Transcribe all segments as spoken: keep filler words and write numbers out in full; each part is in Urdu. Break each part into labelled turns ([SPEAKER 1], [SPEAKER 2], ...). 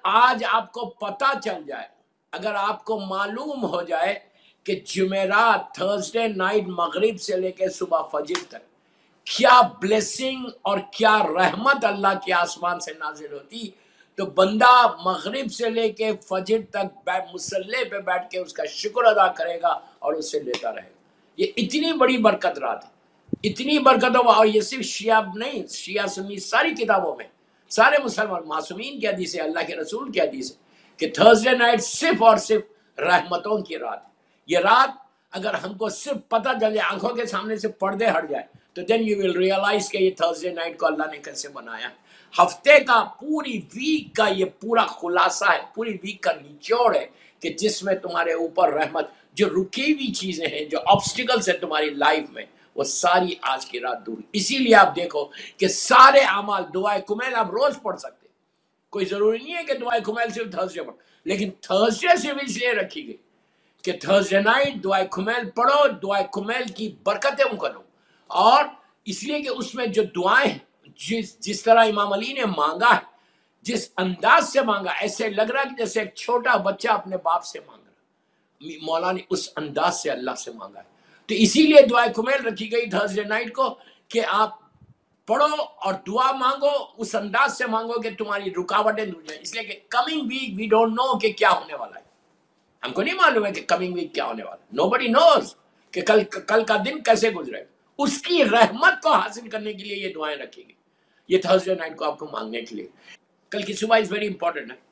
[SPEAKER 1] آج آپ کو پتہ چل جائے، اگر آپ کو معلوم ہو جائے کہ جمعرات تھرسڈے نائٹ مغرب سے لے کے صبح فجر تک کیا بلیسنگ اور کیا رحمت اللہ کے آسمان سے نازل ہوتی، تو بندہ مغرب سے لے کے فجر تک مصلی پہ بیٹھ کے اس کا شکر ادا کرے گا اور اس سے لیتا رہے گا۔ یہ اتنی بڑی برکت رات ہے، اتنی برکتوں، اور یہ صرف شیعہ نہیں، شیعہ سنی ساری کتابوں میں سارے مسلمان معصومین کی حدیث ہے، اللہ کے رسول کی حدیث ہے کہ تھرسڈے نائٹ صرف اور صرف رحمتوں کی رات ہے۔ یہ رات اگر ہم کو صرف پتہ چل جائے، آنکھوں کے سامنے سے پردے ہٹ جائے، تو دین یو ول ریئلائز کہ یہ تھرسڈے نائٹ کو اللہ نے کیسے بنایا۔ ہفتے کا، پوری ویک کا یہ پورا خلاصہ ہے، پوری ویک کا نچوڑ ہے کہ جس میں تمہارے اوپر رحمت، جو رکی ہوئی چیزیں ہیں، جو آبسٹیکلز ہیں تمہاری لائف میں، وہ ساری آج کی رات دور۔ اسی لیے آپ دیکھو کہ سارے اعمال، دعائے کمیل آپ روز پڑھ سکتے، کوئی ضروری نہیں ہے کہ دعائے کمیل صرف تھرسڈے پڑھ، لیکن تھرسڈے صرف اس لیے رکھی گئی کہ تھرسڈے نائٹ دعائے کمیل پڑھو، دعائے کمیل کی برکتیں کرو، اور اس لیے کہ اس میں جو دعائیں ہیں، جس جس طرح امام علی نے مانگا ہے، جس انداز سے مانگا، ایسے لگ رہا کہ جیسے ایک چھوٹا بچہ اپنے باپ سے مانگ رہا، مولا نے اس انداز سے اللہ سے مانگا ہے۔ تو اسی لیے دعائے کمیل رکھی گئی تھرسڈے نائٹ کو کہ آپ پڑھو اور دعا مانگو، اس انداز سے مانگو کہ تمہاری رکاوٹیں دور جائیں، اس لیے کہ coming week we don't know کہ کیا ہونے والا ہے، ہم کو نہیں معلوم ہے کہ کمنگ ویک کیا ہونے والا ہے، نو بڈی نوز کہ کل کل کا دن کیسے گزرے۔ اس کی رحمت کو حاصل کرنے کے لیے یہ دعائیں رکھی گئی، یہ تھرسڈے نائٹ کو آپ کو مانگنے کے لیے۔ کل کی صبح از ویری امپورٹنٹ ہے،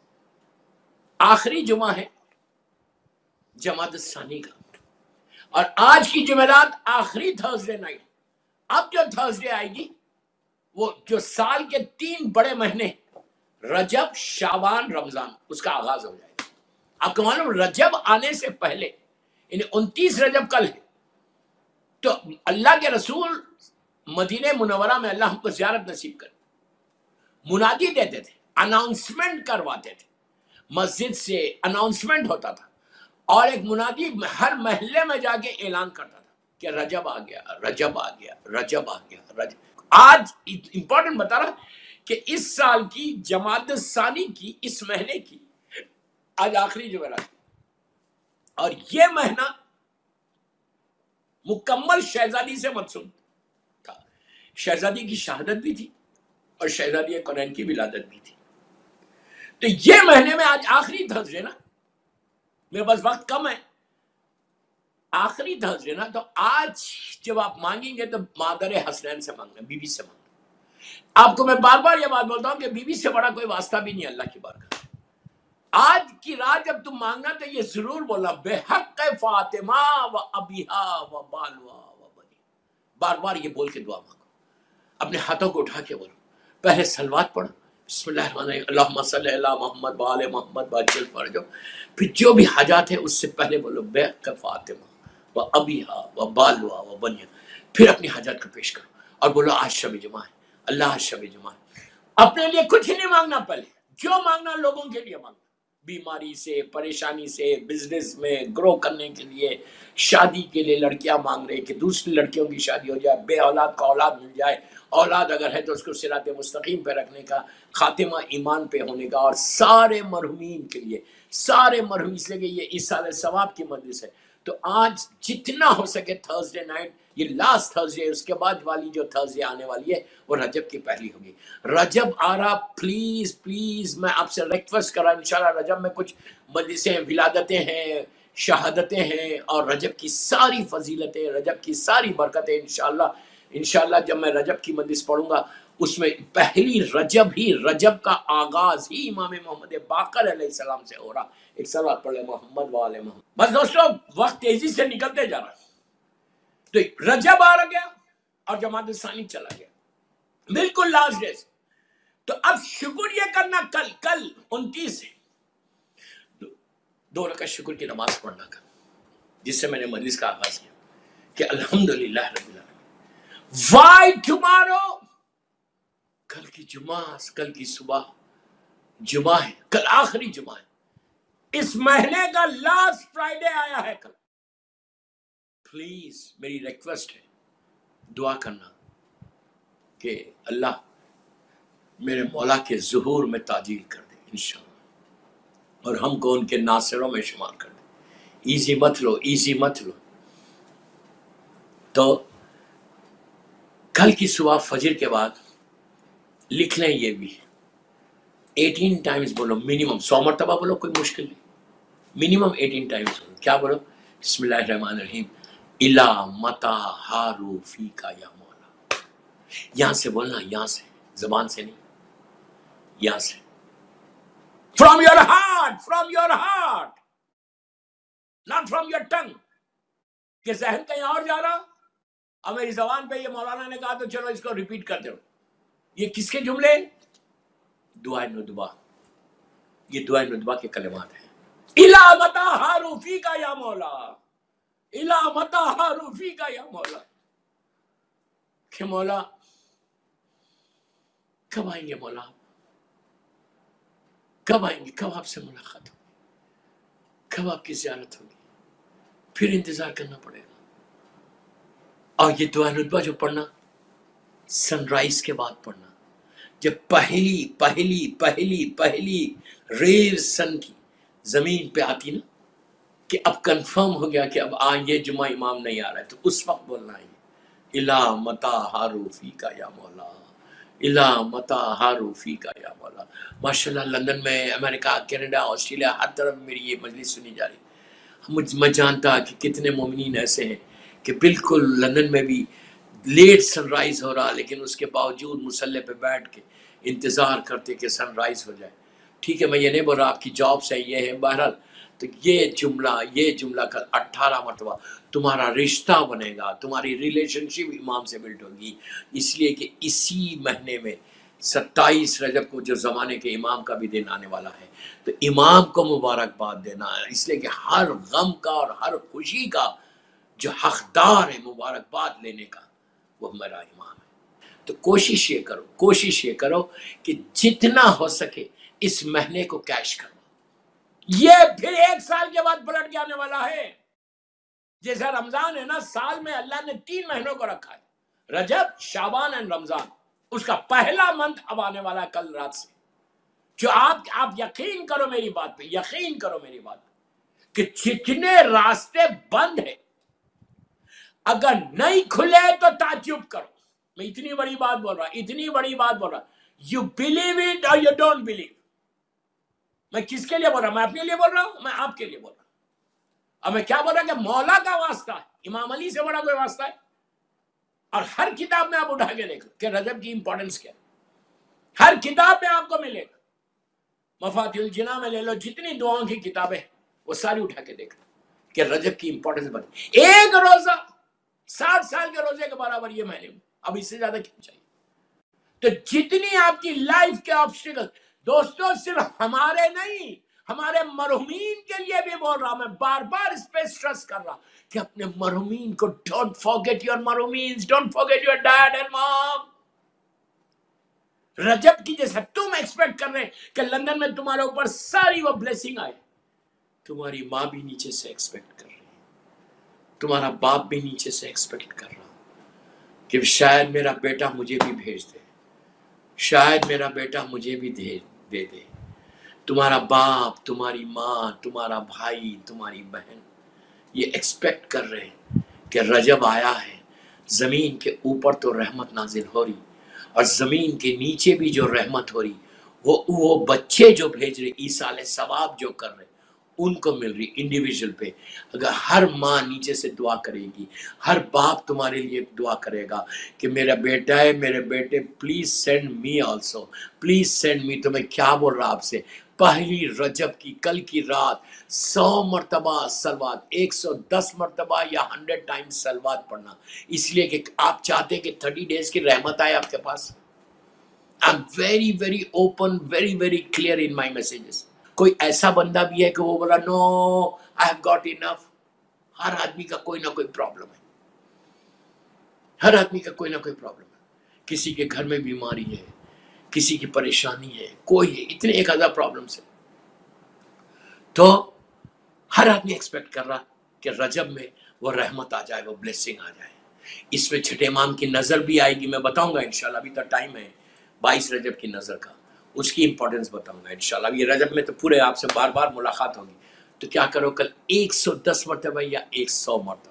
[SPEAKER 1] آخری جمعہ ہے جمادی الثانی کا، اور آج کی جمعرات آخری تھرسڈے نائٹ۔ اب جو تھرسڈے آئے گی وہ جو سال کے تین بڑے مہینے رجب، شعبان، رمضان، اس کا آغاز ہو جائے گا۔ آپ کو معلوم رجب آنے سے پہلے، یعنی انتیس رجب کل ہے، تو اللہ کے رسول مدینہ منورہ میں، اللہ ہم کو زیارت نصیب کر، منادی دیتے تھے، اناؤنسمنٹ کرواتے تھے، مسجد سے اناؤنسمنٹ ہوتا تھا، اور ایک منادی ہر محلے میں جا کے اعلان کرتا تھا کہ رجب آ گیا، رجب آ گیا، رجب آ گیا، رجب۔ آج امپورٹنٹ بتا رہا کہ اس سال کی جمادی الثانی کی، اس مہینے کی آج آخری جمعرات، اور یہ مہینہ مکمل شہزادی سے منسوب تھا، شہزادی کی شہادت بھی تھی اور شہزادی کونین کی ولادت بھی تھی۔ تو یہ مہینے میں آج آخری تھرسڈے نا، میرے پاس وقت کم ہے، آخری تھرسڈے نا، تو آج جب آپ مانگیں گے تو مادر حسنین سے مانگنا، بی بی سے مانگنا۔ آپ کو میں بار بار یہ بات بولتا ہوں کہ بی بی سے بڑا کوئی واسطہ بھی نہیں اللہ کی بارگاہ۔ آج کی رات جب تم مانگنا تو یہ ضرور بولا بے حق فاطمہ و ابیہا و بالوا و بنی، بار بار یہ بول کے دعا مانگو، اپنے ہاتھوں کو اٹھا کے بولو، پہلے صلوات پڑھو، بسم اللہ الرحمن الرحیم، اللہم صلی علی محمد و آل محمد باجل فرجو، پھر جو بھی حاجات ہے اس سے پہلے بولو بے حق فاطمہ و ابیہا و بالوا و بنی، پھر اپنی حاجات کو پیش کرو اور بولو آج شب جمعہ ہے، اللہ آج شب جمعہ ہے۔ اپنے لیے کچھ نہیں مانگنا، پہلے جو مانگنا لوگوں کے لیے مانگنا، بیماری سے، پریشانی سے، بزنس میں گرو کرنے کے لیے، شادی کے لیے لڑکیاں مانگ رہے کہ دوسری لڑکیوں کی شادی ہو جائے، بے اولاد کا اولاد مل جائے، اولاد اگر ہے تو اس کو صراط مستقیم پہ رکھنے کا، خاتمہ ایمان پہ ہونے کا، اور سارے مرحومین کے لیے، سارے مرحوم، اس لیے کہ یہ ایصال ثواب کی مجلس ہے۔ تو آج جتنا ہو سکے تھرسڈے نائٹ، یہ لاسٹ تھرسڈے، اس کے بعد والی جو تھرسڈے آنے والی ہے وہ رجب کی پہلی ہوگی۔ رجب آ رہا، پلیز پلیز میں آپ سے ریکویسٹ کر رہا ہوں، انشاءاللہ رجب میں کچھ مجلسیں، ولادتیں ہیں، شہادتیں ہیں، اور رجب کی ساری فضیلتیں، رجب کی ساری برکتیں انشاءاللہ انشاءاللہ جب میں رجب کی مجلس پڑھوں گا، اس میں پہلی رجب ہی، رجب کا آغاز ہی امام محمد باقر علیہ السلام سے ہو رہا۔ ایک صلوات پڑھ لیں محمد و آل محمد۔ بس دوستو وقت تیزی سے نکلتے جا رہا، تو رجب آ گیا اور جمادی الثانی چلا گیا، بالکل لاسٹ ڈیز۔ تو اب شکر یہ کرنا، کل کل انتیس ہے، دو رکعت شکر کی نماز پڑھنا کا، جس سے میں نے مجلس کا آغاز کیا کہ الحمدللہ رب العالمین۔ وائی ٹمارو، کل کی جمعہ، کل کی صبح جمعہ ہے، کل آخری جمعہ ہے، اس مہینے کا لاسٹ فرائیڈے آیا ہے کل۔ پلیز میری ریکویسٹ ہے، دعا کرنا کہ اللہ میرے مولا کے ظہور میں تعجیل کر دے، انشاءاللہ، اور ہم کو ان کے ناصروں میں شمار کر دیں۔ ایزی مت لو، ایزی مت لو۔ تو کل کی صبح فجر کے بعد لکھ لیں یہ بھی، ایٹین ٹائمز بولو منیمم، سو مرتبہ بولو، کوئی مشکل نہیں، منیمم ایٹین ٹائمز بولو۔ کیا بولو؟ بسم اللہ الرحمن الرحیم، الا متا ہارو فی کا یا مولا۔ یہاں سے بولنا، یہاں سے، زبان سے نہیں، یہاں سے، from your heart, from your heart, not from your tongue, کہ ذہن کہیں اور جا رہا، اب میری زبان پہ یہ مولانا نے کہا تو چلو اس کو ریپیٹ کر دو۔ یہ کس کے جملے؟ دعائے ندبہ، یہ دعائے ندبہ کے کلمات ہیں۔ الا متا ہارو فی کا یا مولا، الا متا ہارو فی کا یا مولا، کہ مولا کب آئیں گے، مولا کب آئیں گے، کب آپ سے ملاقات ہوگی، کب آپ کی زیارت ہوگی، پھر انتظار کرنا پڑے گا۔ اور یہ دعا ندبہ جو پڑھنا سن رائز کے بعد پڑھنا، جب پہلی پہلی پہلی پہلی ریز سن کی زمین پہ آتی نا، کہ اب کنفرم ہو گیا کہ اب آ یہ جمعہ امام نہیں آ رہا ہے، تو اس وقت بولنا ہے الا متا ہارو فی کا یا مولا، الا متا ہارو فی کا یا مولا۔ ماشاءاللہ لندن میں، امریکہ، کینیڈا، آسٹریلیا، ہر طرف میری یہ مجلس سنی جا رہی۔ مجھ میں جانتا کہ کتنے مومنین ایسے ہیں کہ بالکل لندن میں بھی لیٹ سن رائز ہو رہا، لیکن اس کے باوجود مصلی پہ بیٹھ کے انتظار کرتے کہ سن رائز ہو جائے۔ ٹھیک ہے، میں یہ نہیں بول رہا آپ کی جابس ہے، یہ ہے، بہرحال تو یہ جملہ یہ جملہ کل اٹھارہ مرتبہ تمہارا رشتہ بنے گا، تمہاری ریلیشن شپ امام سے بلڈ ہوگی، اس لیے کہ اسی مہینے میں ستائیس رجب کو جو زمانے کے امام کا بھی دن آنے والا ہے، تو امام کو مبارکباد دینا، اس لیے کہ ہر غم کا اور ہر خوشی کا جو حقدار ہے مبارکباد لینے کا، وہ میرا امام ہے۔ تو کوشش یہ کرو، کوشش یہ کرو کہ جتنا ہو سکے اس مہینے کو کیش کرو۔ یہ پھر ایک سال کے بعد پلٹ جانے والا ہے۔ جیسا رمضان ہے نا، سال میں اللہ نے تین مہینوں کو رکھا ہے، رجب، شعبان اور رمضان۔ اس کا پہلا منتھ اب آنے والا ہے کل رات سے، جو آپ آپ یقین کرو میری بات پہ، یقین کرو میری بات پہ، کہ جتنے راستے بند ہیں اگر نہیں کھلے تو تعجب کرو۔ میں اتنی بڑی بات بول رہا، اتنی بڑی بات بول رہا، یو بلیو اٹ اور یو ڈونٹ بلیو۔ میں کس کے لیے بول رہا ہوں؟ میں اپنے لیے بول رہا ہوں، میں آپ کے لیے بول رہا ہوں۔ اب میں کیا بول رہا ہوں کہ مولا کا واسطہ ہے، امام علی سے بڑا کوئی واسطہ ہے؟ اور ہر کتاب میں آپ اٹھا کے دیکھو کہ رجب کی امپورٹنس کیا ہے، ہر کتاب میں آپ کو ملے گا۔ مفاتیح الجناح میں لے لو، جتنی دعاؤں کی کتابیں وہ ساری اٹھا کے دیکھ لو کہ رجب کی امپورٹنس بڑی۔ ایک روزہ ساٹھ سال کے روزے کے برابر یہ مہینے میں، اب اس سے زیادہ کیا چاہیے؟ تو جتنی آپ کی لائف کے آبسٹیکل، دوستوں صرف ہمارے نہیں، ہمارے مرحومین کے لیے بھی بول رہا ہوں، میں بار بار اس پہ سٹریس کر رہا کہ اپنے مرحومین کو، ڈونٹ فارگیٹ یور مرحومین، don't forget your dad and mom. رجب کی جیسا تم ایکسپیکٹ کر رہے کہ لندن میں تمہارے اوپر ساری وہ بلیسنگ آئے، تمہاری ماں بھی نیچے سے ایکسپیکٹ کر رہی، تمہارا باپ بھی نیچے سے ایکسپیکٹ کر رہا کہ شاید میرا بیٹا مجھے بھی بھیج دے، شاید میرا بیٹا مجھے بھی دے دے دے۔ تمہارا باپ، تمہاری ماں، تمہارا بھائی، تمہاری بہن یہ ایکسپیکٹ کر رہے ہیں کہ رجب آیا ہے، زمین کے اوپر تو رحمت نازل ہو رہی، اور زمین کے نیچے بھی جو رحمت ہو رہی، وہ وہ بچے جو بھیج رہے، ایصال ثواب جو کر رہے، ان کو مل رہی انڈیویجول پہ۔ اگر ہر ماں نیچے سے دعا کرے گی، ہر باپ تمہارے لیے دعا کرے گا کہ میرا بیٹا ہے، میرے بیٹے please send me also, please send me. تو میں کیا بول رہا آپ سے، پہلی رجب کی کل کی رات سو مرتبہ سلوات، ایک سو دس مرتبہ یا ہنڈریڈ ٹائم سلوات پڑھنا، اس لیے کہ آپ چاہتے ہیں کہ تھرٹی ڈیز کی رحمت آئے آپ کے پاس۔ I'm very very open, very very clear in my messages۔ کوئی ایسا بندہ بھی ہے کہ وہ بولا نو I have got enough۔ ہر آدمی کا کوئی نہ کوئی پرابلم ہے، ہر آدمی کا کوئی نہ کوئی پرابلم ہے، کسی کے گھر میں بیماری ہے، کسی کی پریشانی ہے، کوئی ہے، اتنے ایک ہزار پرابلمس ہیں۔ تو ہر آدمی ایکسپیکٹ کر رہا کہ رجب میں وہ رحمت آ جائے، وہ بلیسنگ آ جائے۔ اس میں چھٹے امام کی نظر بھی آئے گی، میں بتاؤں گا انشاءاللہ، ابھی تو ٹائم ہے، بائیس رجب کی نظر کا، اس کی امپورٹنس بتاؤں گا انشاءاللہ. یہ رجب میں تو پورے آپ سے بار بار ملاقات ہوگی. تو کیا کرو کل ایک سو دس مرتبہ یا ایک سو مرتبہ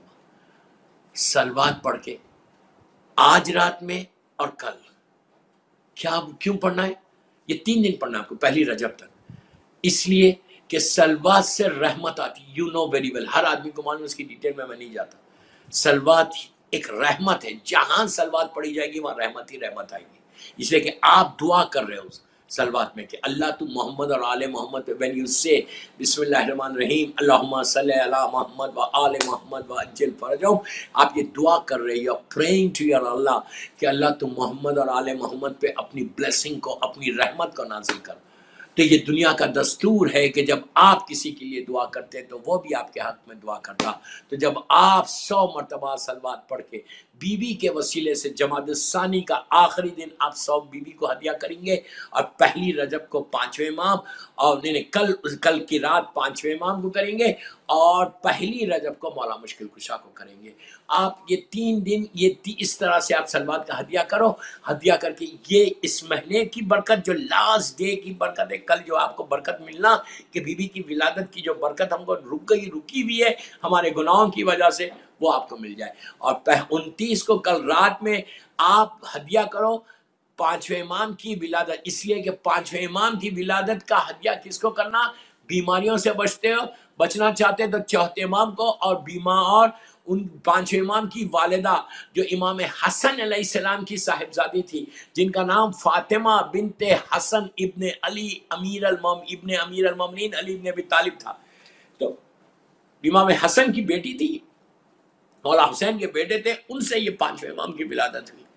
[SPEAKER 1] صلوات پڑھ کے آج رات میں اور کل. کیا کیوں پڑھنا ہے؟ یہ تین دن پڑھنا ہے آپ کو پہلی رجب تک. اس لیے کہ صلوات سے رحمت آتی. یو نو ویری ویل، ہر آدمی کو معلوم، اس کی ڈیٹیل میں میں نہیں جاتا. صلوات ایک رحمت ہے، جہاں صلوات پڑھی جائے گی وہاں رحمت ہی رحمت آئے گی. اس لیے کہ آپ دعا کر رہے ہو صلوات میں کہ اللہ تو محمد اور آل محمد پہ، when you say بسم اللہ الرحمن الرحیم اللہم صلی علی محمد و آل محمد و عجل فرجہم، آپ یہ دعا کر رہے ہو praying to your اللہ کہ اللہ تو محمد اور آل محمد پہ اپنی blessing کو، اپنی رحمت کو نازل کر. تو یہ دنیا کا دستور ہے کہ جب آپ کسی کے لیے دعا کرتے تو وہ بھی آپ کے حق میں دعا کرتا. تو جب آپ سو مرتبہ صلوات پڑھ کے بی بی کے وسیلے سے جمادی الثانی کا آخری دن آپ سو بی بی کو ہدیہ کریں گے، اور پہلی رجب کو پانچویں امام، اور نہیں نہیں کل کل کی رات پانچویں امام کو کریں گے، اور پہلی رجب کو مولا مشکل کشا کو کریں گے. آپ یہ تین دن یہ تی اس طرح سے آپ صلوات کا ہدیہ کرو. ہدیہ کر کے یہ اس مہینے کی برکت، جو لاسٹ ڈے کی برکت ہے، کل جو آپ کو برکت ملنا کہ بی بی کی ولادت کی جو برکت ہم کو رک گئی رکی ہوئی ہے ہمارے گناہوں کی وجہ سے، وہ آپ کو مل جائے. اور انتیس کو کل رات میں آپ ہدیہ کرو پانچویں امام کی ولادت. اس لیے کہ پانچویں امام کی ولادت کا ہدیہ کس کو کرنا؟ بیماریوں سے بچتے ہو بچنا چاہتے تو چوتھے امام کو، اور بیمار اور ان پانچویں امام کی والدہ جو امام حسن علیہ السلام کی صاحبزادی تھی، جن کا نام فاطمہ بنت حسن ابن علی امیر الموم ابن امیر المومنین علی ابن ابی طالب تھا. تو امام حسن کی بیٹی تھی، مولا حسین کے بیٹے تھے، ان سے یہ پانچویں امام کی ولادت ہوئی.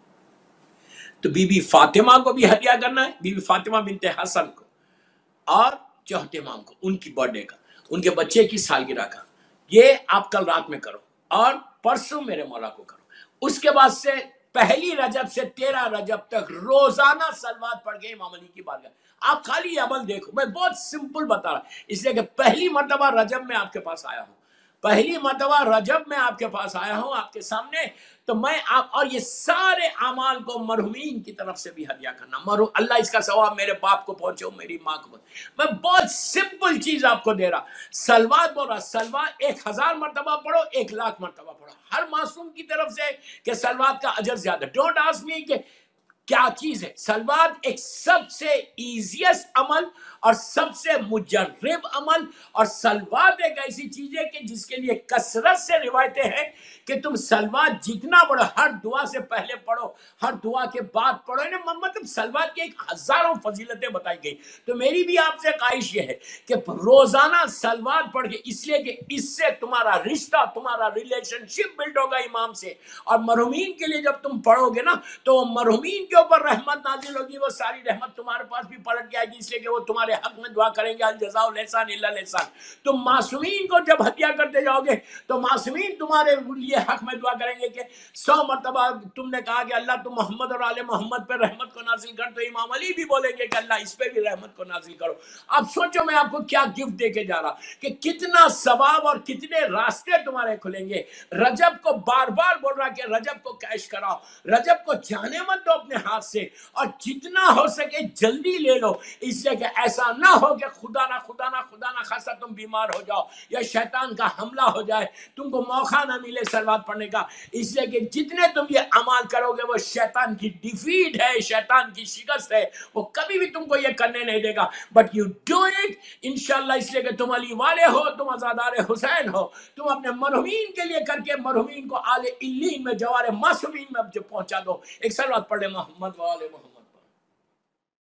[SPEAKER 1] تو بی بی فاطمہ کو بھی ہدیہ کرنا ہے، بی بی فاطمہ بنت حسن کو، اور چوتھے امام کو ان کی برتھ ڈے کا، ان کے بچے کی سالگرہ کا. یہ آپ کل رات میں کرو اور پرسوں میرے مولا کو کرو. اس کے بعد سے پہلی رجب سے تیرہ رجب تک روزانہ صلوات پڑھ کے امام علی کی بارگاہ. آپ خالی عمل دیکھو، میں بہت سمپل بتا رہا ہوں، اس لیے کہ پہلی مرتبہ رجب میں آپ کے پاس آیا ہوں، پہلی مرتبہ رجب میں آپ کے پاس آیا ہوں آپ کے سامنے. تو میں آپ اور یہ سارے اعمال کو مرحومین کی طرف سے بھی ہدیہ کرنا. مرحوم اللہ اس کا ثواب میرے باپ کو پہنچے، میری ماں کو پہنچے. میں بہت سمپل چیز آپ کو دے رہا. صلوات بول رہا، صلوات ایک ہزار مرتبہ پڑھو، ایک لاکھ مرتبہ پڑھو، ہر معصوم کی طرف سے کہ صلوات کا اجر زیادہ. ڈونٹ آسک می کہ کیا چیز ہے. صلوات ایک سب سے ایزیسٹ عمل اور سب سے مجرب عمل، اور صلوات ایک ایسی چیز ہے کہ جس کے لیے کثرت سے روایتیں ہیں کہ تم صلوات جتنا پڑھو، ہر دعا سے پہلے پڑھو، ہر دعا کے بعد پڑھو. مطلب صلوات کی ایک ہزاروں فضیلتیں بتائی گئی. تو میری بھی آپ سے خواہش یہ ہے کہ روزانہ صلوات پڑھ کے، اس لیے کہ اس سے تمہارا رشتہ، تمہارا ریلیشن شپ بلڈ ہوگا امام سے. اور مرحومین کے لیے جب تم پڑھو گے نا تو مرحومین کے اوپر رحمت نازل ہوگی، وہ ساری رحمت تمہارے پاس بھی پلٹ کے آئے گی، اس لیے کہ وہ تمہارے حق میں دعا کریں گے الجزاء الاحسان الا الاحسان. تم معصومین کو جب ہدیہ کرتے جاؤ گے تو معصومین تمہارے لیے حق میں دعا کریں گے کہ سو مرتبہ تم نے کہا کہ اللہ تم محمد اور آل محمد پہ رحمت کو نازل کر، تو امام علی بھی بولیں گے کہ اللہ اس پہ بھی رحمت کو نازل کرو. اب سوچو میں آپ کو کیا گفٹ دے کے جا رہا کہ کتنا ثواب اور کتنے راستے تمہارے کھلیں گے. رجب کو بار بار بول رہا کہ رجب کو کیش کراؤ، رجب کو جانے مت دو اپنے ہاتھ سے، اور جتنا ہو سکے جلدی لے لو، اس لیے کہ ایسا نہ ہو کہ خدا نہ خدا نہ خدا نہ خاصا تم بیمار ہو جاؤ یا شیطان کا حملہ ہو جائے، تم کو موقع نہ ملے صلوات پڑھنے کا. اس لیے کہ جتنے تم یہ عمال کرو گے وہ شیطان کی ڈیفیٹ ہے، شیطان کی شکست ہے، وہ کبھی بھی تم کو یہ کرنے نہیں دے گا. بٹ یو ڈو اٹ انشاءاللہ، اس لیے کہ تم علی والے ہو، تم عزادار حسین ہو، تم اپنے مرحومین کے لیے کر کے مرحومین کو آل علین میں جوار معصومین میں پہنچا دو. ایک صلوات پڑھ لے محمد و آل محمد.